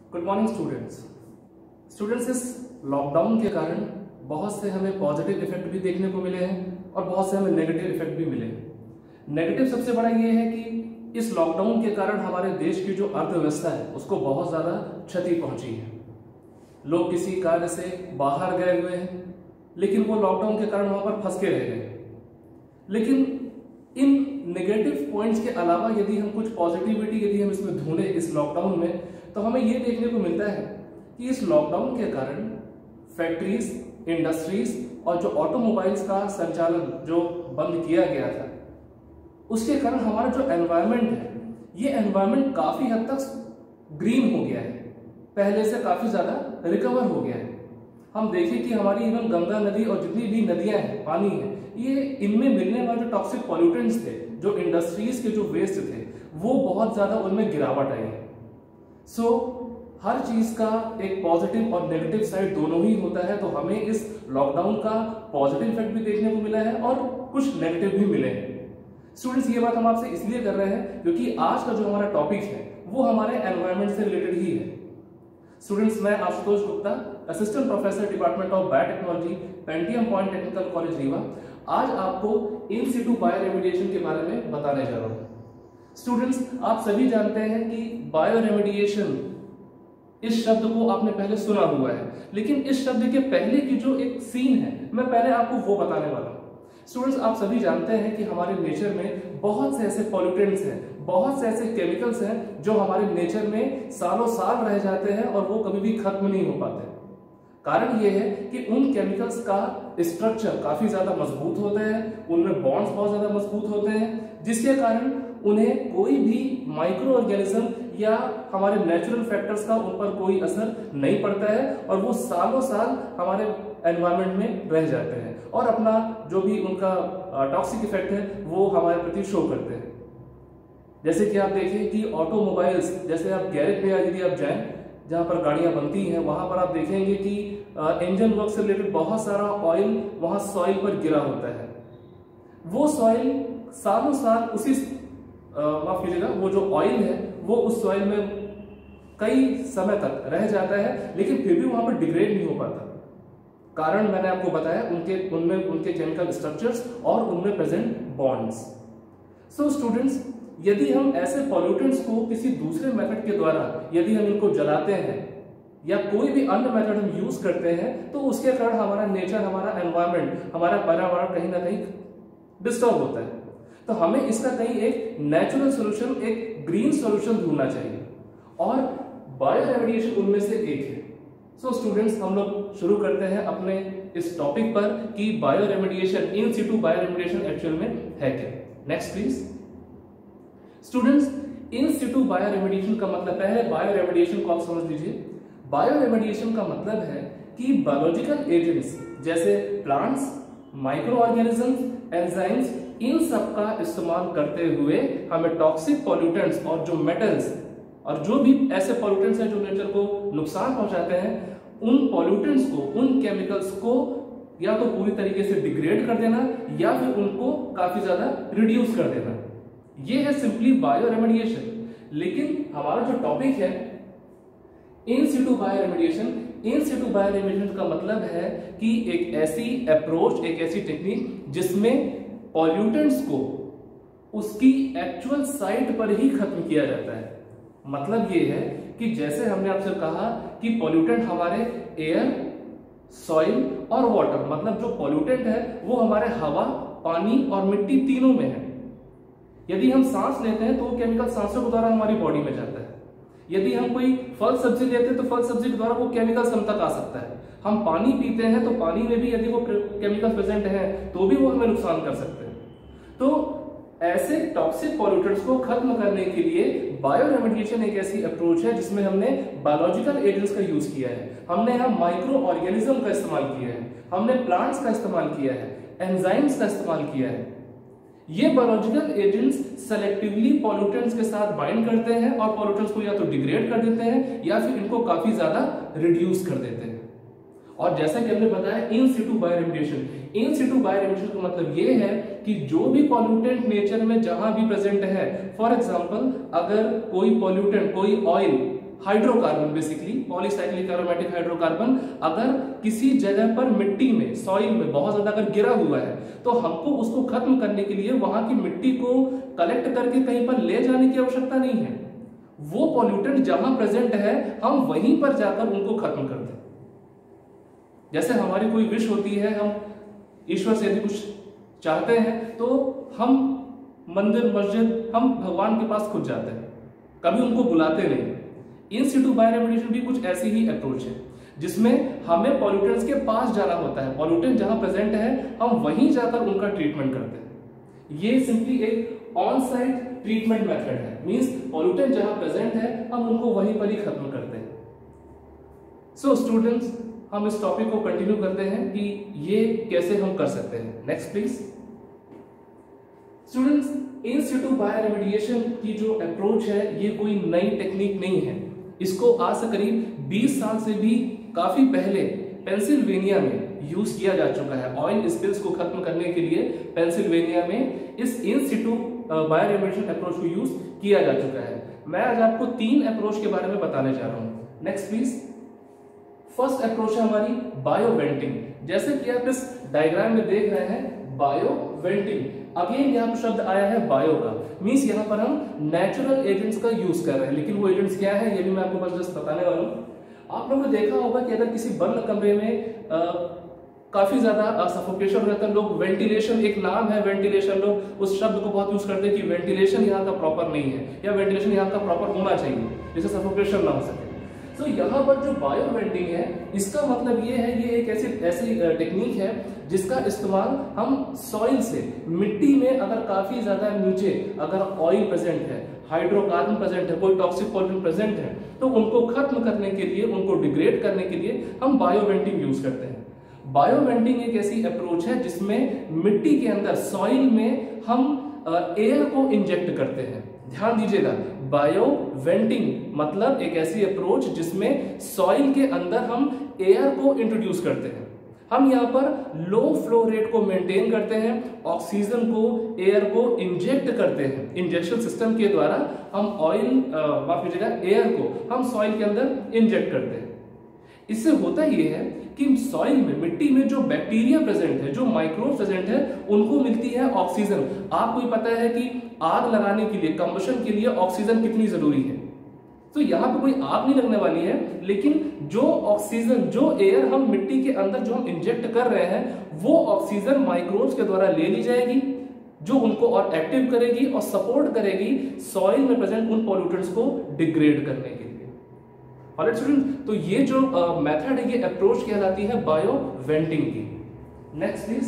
Good morning students. इस lockdown के कारण बहुत से हमें पॉजिटिव इफेक्ट भी देखने को मिले हैं और बहुत से हमें नेगेटिव इफेक्ट भी मिले हैं। नेगेटिव सबसे बड़ा ये है कि इस लॉकडाउन के कारण हमारे देश की जो अर्थव्यवस्था है उसको बहुत ज्यादा क्षति पहुंची है। लोग किसी कार्य से बाहर गए हुए हैं लेकिन वो लॉकडाउन के कारण वहां पर फंस के रह गए। लेकिन इन नेगेटिव पॉइंट्स के अलावा यदि हम कुछ पॉजिटिविटी यदि हम इसमें ढूंढे इस लॉकडाउन में, तो हमें ये देखने को मिलता है कि इस लॉकडाउन के कारण फैक्ट्रीज, इंडस्ट्रीज और जो ऑटोमोबाइल्स का संचालन जो बंद किया गया था, उसके कारण हमारा जो एनवायरनमेंट है ये एनवायरनमेंट काफी हद तक ग्रीन हो गया है, पहले से काफी ज्यादा रिकवर हो गया है। हम देखें कि हमारी इवन गंगा नदी और जितनी भी नदियां हैं, पानी है, ये इनमें मिलने वाले जो टॉक्सिक पॉल्यूटेंट्स थे, जो इंडस्ट्रीज के जो वेस्ट थे, वो बहुत ज्यादा उनमें गिरावट आई है। सो हर चीज का एक पॉजिटिव और नेगेटिव साइड दोनों ही होता है। तो हमें इस लॉकडाउन का पॉजिटिव इफेक्ट भी देखने को मिला है और कुछ नेगेटिव भी मिले हैं। स्टूडेंट्स, ये बात हम आपसे इसलिए कर रहे हैं क्योंकि आज का जो हमारा टॉपिक है वो हमारे एनवायरनमेंट से रिलेटेड ही है। स्टूडेंट्स, मैं Ashutosh Gupta, assistant professor department of biotechnology, Pentium point technical college Rewa, आज आपको इन सिटू बायोरेमेडिएशन के बारे में बताने जा रहा हूं। स्टूडेंट्स, आप सभी जानते हैं कि बायोरेमेडिएशन इस शब्द को आपने पहले सुना हुआ है, लेकिन इस शब्द के पहले की जो एक सीन है मैं पहले आपको वो बताने वाला हूं। स्टूडेंट्स, आप सभी जानते हैं कि हमारे नेचर में बहुत से ऐसे पॉल्यूटेंट्स हैं, बहुत से ऐसे केमिकल्स हैं जो हमारे नेचर में सालों साल रह जाते हैं और वो कभी भी खत्म नहीं हो पाते। कारण ये है कि उन केमिकल्स का स्ट्रक्चर काफी ज्यादा मजबूत होता है, उनमें बॉन्ड्स बहुत ज्यादा मजबूत होते हैं, जिसके कारण उन्हें कोई भी माइक्रो ऑर्गेनिज्म या हमारे नेचुरल फैक्टर्स का उन पर कोई असर नहीं पड़ता है और वो सालों साल हमारे एनवायरनमेंट में रह जाते हैं और अपना जो भी उनका टॉक्सिक इफेक्ट है वो हमारे प्रति शो करते हैं। जैसे कि आप देखें कि ऑटोमोबाइल्स, जैसे आप गैरेज में यदि आप जाएं जहां पर गाड़ियां बनती हैं, वहां पर आप देखेंगे कि इंजन वर्क से रिलेटेड बहुत सारा ऑयल वहां सॉइल पर गिरा होता है। वो सॉइल सालों साल उसी माफ कीजिएगा, वो जो ऑयल है वो उस सॉइल में कई समय तक रह जाता है, लेकिन फिर भी वहां पर डिग्रेड नहीं हो पाता। कारण मैंने आपको बताया उनके केमिकल स्ट्रक्चर्स और उनमें प्रेजेंट बॉन्ड्स। सो स्टूडेंट्स, यदि हम ऐसे पॉल्यूटेंट्स को किसी दूसरे मेथड के द्वारा यदि हम इनको जलाते हैं या कोई भी अन्य मेथड हम यूज करते हैं, तो उसके कारण हमारा नेचर, हमारा एनवायरनमेंट, हमारा पर्यावरण कहीं ना कहीं डिस्टर्ब होता है। तो हमें इसका कहीं एक नेचुरल सोल्यूशन, एक ग्रीन सोल्यूशन ढूंढना चाहिए और बायोरेमेडिएशन उनमें से एक है। सो स्टूडेंट्स, हम लोग शुरू करते हैं अपने इस टॉपिक पर कि bioremediation, in situ bioremediation actual में है क्या। Next please. Students, in situ bioremediation का मतलब, पहले बायोरेमेडिएशन को आप समझ लीजिए। बायोरेमेडिएशन का मतलब है कि बायोलॉजिकल एजेंट्स जैसे प्लांट्स, माइक्रो ऑर्गेनिजम्स, एंजाइम्स, इन सब का इस्तेमाल करते हुए हमें टॉक्सिक पॉल्यूटेंट्स और जो मेटल्स और जो भी ऐसे पॉल्यूटेंट्स हैं जो नेचर को नुकसान पहुंचाते हैं, उन पॉल्यूटेंट्स को, उन केमिकल्स को या तो पूरी तरीके से डिग्रेड कर देना या फिर उनको काफी ज्यादा रिड्यूस कर देना। ये है सिंपली बायोरेमेडिएशन। लेकिन हमारा जो टॉपिक है इन situ bioremediation, in situ bioremediation का मतलब है कि एक ऐसी अप्रोच, एक ऐसी टेक्निक जिसमें पॉल्यूटेंट्स को उसकी एक्चुअल साइट पर ही खत्म किया जाता है। मतलब ये है कि जैसे हमने आपसे कहा कि पॉल्यूटेंट हमारे एयर, सॉइल और वाटर, मतलब जो पॉल्यूटेंट है वो हमारे हवा, पानी और मिट्टी तीनों में है। यदि हम सांस लेते हैं तो वो केमिकल सांसों के द्वारा हमारी बॉडी में जाता है। यदि हम कोई फल सब्जी लेते हैं तो फल सब्जी के द्वारा वो केमिकल्स हम तक आ सकता है। हम पानी पीते हैं तो पानी में भी यदि वो केमिकल प्रेजेंट है तो भी वो हमें नुकसान कर सकते हैं। तो ऐसे टॉक्सिक पॉल्यूटेंट्स को खत्म करने के लिए बायोरेमेडिएशन एक ऐसी अप्रोच है जिसमें हमने बायोलॉजिकल एजेंट्स का यूज किया है, हमने यहाँ माइक्रो ऑर्गेनिज्म का इस्तेमाल किया है, हमने प्लांट्स का इस्तेमाल किया है, एंजाइम्स का इस्तेमाल किया है। ये बायोलॉजिकल एजेंट्स सेलेक्टिवली पॉल्यूटेंट्स के साथ बाइंड करते हैं और पॉल्यूटेंट्स को या तो डिग्रेड कर देते हैं या फिर इनको काफी ज्यादा रिड्यूस कर देते हैं। और जैसा कि हमने बताया इन situ bioremediation, in situ bioremediation का मतलब ये है कि जो भी पॉल्यूटेंट नेचर में जहां भी प्रेजेंट है, फॉर एग्जांपल अगर कोई पॉल्यूटेंट, कोई oil hydrocarbon, basically polycyclic aromatic hydrocarbon अगर किसी जगह पर मिट्टी में, सॉइल में बहुत ज्यादा अगर गिरा हुआ है, तो हमको उसको खत्म करने के लिए वहां की मिट्टी को कलेक्ट करके कहीं पर ले जाने की आवश्यकता नहीं है। वो पॉल्यूटेंट जहां प्रेजेंट है हम वहीं पर जाकर उनको खत्म कर दें। जैसे हमारी कोई विश होती है, हम ईश्वर से यदि कुछ चाहते हैं तो हम मंदिर, मस्जिद, हम भगवान के पास खुद जाते हैं, कभी उनको बुलाते नहीं। इन सिटू बायोरेमेडिएशन भी कुछ ऐसी ही अप्रोच है, जिसमें हमें पॉल्यूटेंट्स के पास जाना होता है। पॉल्यूटेंट जहां प्रेजेंट है हम वहीं जाकर उनका ट्रीटमेंट करते हैं। ये सिंपली एक ऑन साइट ट्रीटमेंट मेथड है, मींस पॉल्यूटेंट जहां प्रेजेंट है हम उनको वहीं पर ही खत्म करते हैं। सो स्टूडेंट्स, हम इस टॉपिक को कंटिन्यू करते हैं कि ये कैसे हम कर सकते हैं। Next please. Students, in situ bioremediation की जो अप्रोच है ये कोई नई टेक्निक नहीं है। इसको आज से करीब 20 साल से भी काफी पहले पेंसिल्वेनिया में यूज किया जा चुका है। ऑयल स्पिल्स को खत्म करने के लिए पेंसिल्वेनिया में इस इन सिटू बायोरेमेडिएशन अप्रोच को यूज किया जा चुका है। मैं आज आपको 3 अप्रोच के बारे में बताने जा रहा हूं। Next please. फर्स्ट अप्रोच है हमारी बायो वेंटिंग। जैसे कि आप इस डायग्राम में देख रहे हैं, बायो वेंटिंग। अगेन यहाँ पर शब्द आया है बायो का, मींस यहाँ पर हम नेचुरल एजेंट्स का यूज कर रहे हैं। लेकिन वो एजेंट्स क्या है ये भी मैं आपको बस जस्ट बताने वाला हूँ। आप लोगों ने देखा होगा कि अगर किसी बंद कमरे में काफी ज्यादा सफोकेशन रहता है, लोग वेंटिलेशन, एक नाम है वेंटिलेशन, लोग उस शब्द को बहुत यूज करते हैं कि वेंटिलेशन यहाँ का प्रॉपर नहीं है या वेंटिलेशन यहाँ का प्रॉपर होना चाहिए जिससे सफोकेशन ना हो सके। तो यहाँ पर जो बायो वेंटिंग है, इसका मतलब ये है, ये एक ऐसी टेक्निक है जिसका इस्तेमाल हम सॉइल से, मिट्टी में अगर काफी ज्यादा नीचे अगर ऑयल प्रेजेंट है, हाइड्रोकार्बन प्रेजेंट है, कोई टॉक्सिक पॉल्यूटेंट प्रेजेंट है, तो उनको खत्म करने के लिए, उनको डिग्रेड करने के लिए हम बायो वेंटिंग यूज करते हैं। बायो वेंटिंग एक ऐसी अप्रोच है जिसमें मिट्टी के अंदर, सॉइल में हम एयर को इंजेक्ट करते हैं। ध्यान दीजिएगा, बायो वेंटिंग मतलब एक ऐसी अप्रोच जिसमें सॉइल के अंदर हम एयर को इंट्रोड्यूस करते हैं। हम यहाँ पर लो फ्लो रेट को मेंटेन करते हैं, ऑक्सीजन को, एयर को इंजेक्ट करते हैं। इंजेक्शन सिस्टम के द्वारा हम ऑयल, माफ कीजिएगा, एयर को हम सॉइल के अंदर इंजेक्ट करते हैं। इससे होता ये है कि सॉइल में, मिट्टी में जो बैक्टीरिया प्रेजेंट है, जो माइक्रोब प्रेजेंट है, उनको मिलती है ऑक्सीजन। आपको ही पता है कि आग लगाने के लिए, कंबशन के लिए ऑक्सीजन कितनी जरूरी है। तो यहाँ पे कोई आग नहीं लगने वाली है, लेकिन जो ऑक्सीजन, जो एयर हम मिट्टी के अंदर जो हम इंजेक्ट कर रहे हैं, वो ऑक्सीजन माइक्रोब्स के द्वारा ले ली जाएगी, जो उनको और एक्टिव करेगी और सपोर्ट करेगी सॉइल में प्रेजेंट उन पॉल्यूटेंट्स को डिग्रेड करने के लिए। ऑलराइट स्टूडेंट, तो ये जो मेथड है, ये अप्रोच कहलाती है बायो वेंटिंग की। Next please.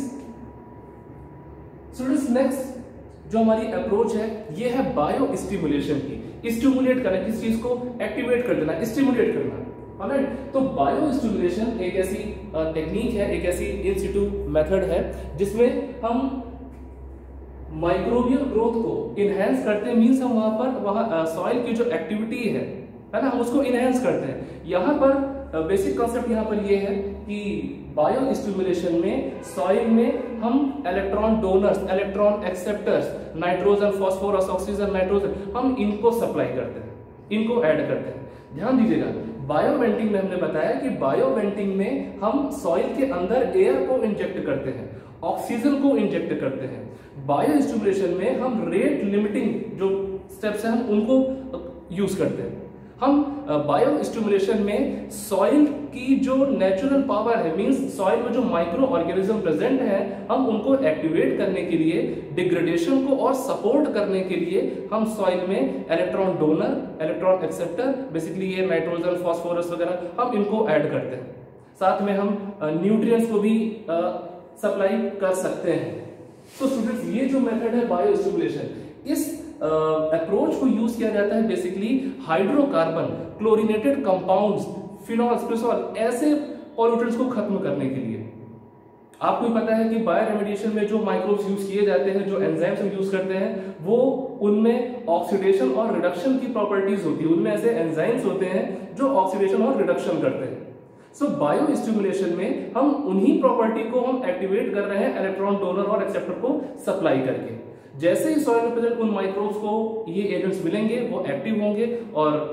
स्टूडेंट्स, नेक्स्ट जो हमारी अप्रोच है ये है बायो स्टिमुलेशन की। स्टिमुलेट करना, किस चीज को एक्टिवेट कर देना, स्टिमुलेट करना। ऑलराइट, तो बायो स्टिमुलेशन एक ऐसी टेक्निक है, एक ऐसी इन सिटू मेथड है जिसमें हम माइक्रोबियल ग्रोथ को इनहेंस करते हैं। मींस हम वहां सॉइल की जो एक्टिविटी है ना, हम उसको इनहेंस करते हैं। यहाँ पर बेसिक कॉन्सेप्ट यहाँ पर ये है कि बायो स्टिमुलेशन में सॉइल में हम electron donors, electron acceptors, nitrogen, phosphorus, oxygen, nitrogen, हम इनको सप्लाई करते हैं, इनको ऐड करते हैं। ध्यान दीजिएगा, बायो वेंटिंग में हमने बताया कि बायो वेंटिंग में हम सॉइल के अंदर एयर को इंजेक्ट करते हैं, ऑक्सीजन को इंजेक्ट करते हैं। बायो स्टिमुलेशन में हम रेट लिमिटिंग जो स्टेप्स हैं हम उनको यूज करते हैं। हम बायो स्टिमुलेशन में सॉइल की जो नेचुरल पावर है, मींस सॉइल में जो माइक्रो ऑर्गेनिज्म प्रेजेंट है, हम उनको एक्टिवेट करने के लिए, डिग्रेडेशन को और सपोर्ट करने के लिए हम सॉइल में electron donor, electron acceptor, basically ये नाइट्रोजन, फास्फोरस वगैरह, हम इनको ऐड करते हैं। साथ में हम न्यूट्रिएंट्स को भी सप्लाई कर सकते हैं। तो स्टूडेंट्स, ये जो मेथड है बायो स्टिमुलेशन, इस अप्रोच को यूज किया जाता है basically hydrocarbon, chlorinated compounds, phenol, स्पेसॉल, ऐसे पॉल्यूटेंट्स को खत्म करने के लिए। आपको ही पता है कि बायोरेमेडिएशन में जो माइक्रोब्स यूज किए जाते हैं, जो एंजाइम्स हम यूज करते हैं, वो उनमें ऑक्सीडेशन और रिडक्शन की प्रॉपर्टीज होती है। उनमें ऐसे एंजाइम्स होते हैं जो ऑक्सीडेशन और रिडक्शन करते हैं। सो बायो स्टिमुलेशन में हम उन्हीं प्रॉपर्टी को हम एक्टिवेट कर रहे हैं इलेक्ट्रॉन डोनर और एक्सेप्टर को सप्लाई करके। जैसे ही सॉइल में प्रेजेंट उन माइक्रोब्स को ये एजेंट्स मिलेंगे, वो एक्टिव होंगे और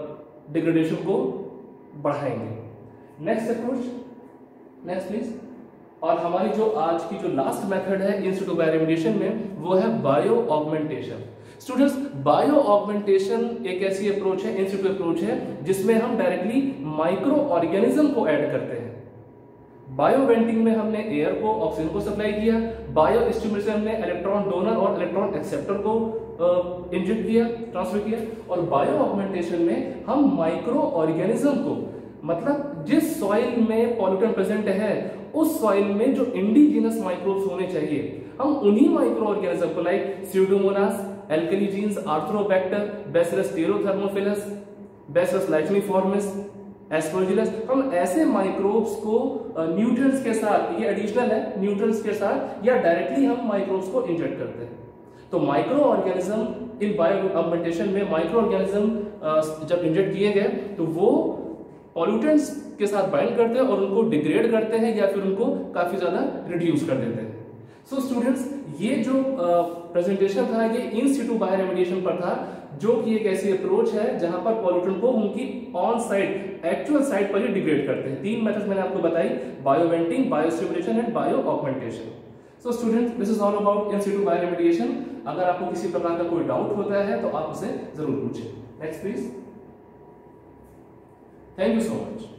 डिग्रेडेशन को बढ़ाएंगे। Next approach, next please. और हमारी जो आज की जो लास्ट मेथड है इन सिटू बायोरेमिडिएशन में, वो है bio augmentation. Students, bio augmentation एक ऐसी अप्रोच है, इन सिटू अप्रोच है, जिसमें हम डायरेक्टली माइक्रो ऑर्गेनिज्म को ऐड करते हैं। बायो वेंटिंग में हमने एयर को, ऑक्सीजन को सप्लाई किया। बायो स्टिमुलेशन में इलेक्ट्रॉन डोनर और इलेक्ट्रॉन एक्सेप्टर को इंजेक्ट किया, ट्रांसफर किया। और बायो ऑगमेंटेशन में हम माइक्रो ऑर्गेनिज्म को, मतलब जिस सॉइल में पॉल्यूटेंट प्रेजेंट है उस सॉइल में जो इंडिजिनस माइक्रोब्स होने चाहिए, हम उन्हीं माइक्रो ऑर्गेनिज्म को, like Pseudomonas, Alcaligenes, Arthrobacter, Bacillus stearothermophilus, Bacillus licheniformis, Aspergillus, हम ऐसे माइक्रोब्स को न्यूट्रिएंट्स के साथ, ये एडिशनल है, न्यूट्रिएंट्स के साथ या डायरेक्टली हम माइक्रोब्स को इंजेक्ट करते हैं। तो microorganism in bioaugmentation में, माइक्रो ऑर्गेनिज्म जब इंजेक्ट किए गए तो वो पॉल्यूटेंट्स के साथ बाइंड करते हैं और उनको डिग्रेड करते हैं या फिर उनको काफी ज्यादा रिड्यूस कर देते हैं। सो स्टूडेंट्स, ये जो प्रेजेंटेशन था ये इन सिटू बायोरेमिडिएशन पर था, जो कि एक ऐसी अप्रोच है जहां पर पॉल्यूटेंट को उनकी ऑन साइट, एक्चुअल साइट पर ही डिग्रेड करते हैं। 3 मेथड्स मैंने आपको बताई, bioventing, biostimulation and bioaugmentation. So students, this is all about in situ bioremediation. अगर आपको किसी प्रकार का कोई डाउट होता है तो आप उसे जरूर पूछें। Next please. Thank you so much.